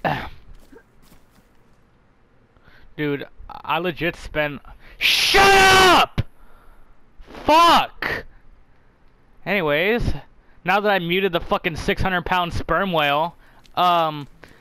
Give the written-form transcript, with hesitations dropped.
Dude, I legit spent. Shut up! Fuck! Anyways, now that I muted the fucking 600-pound sperm whale,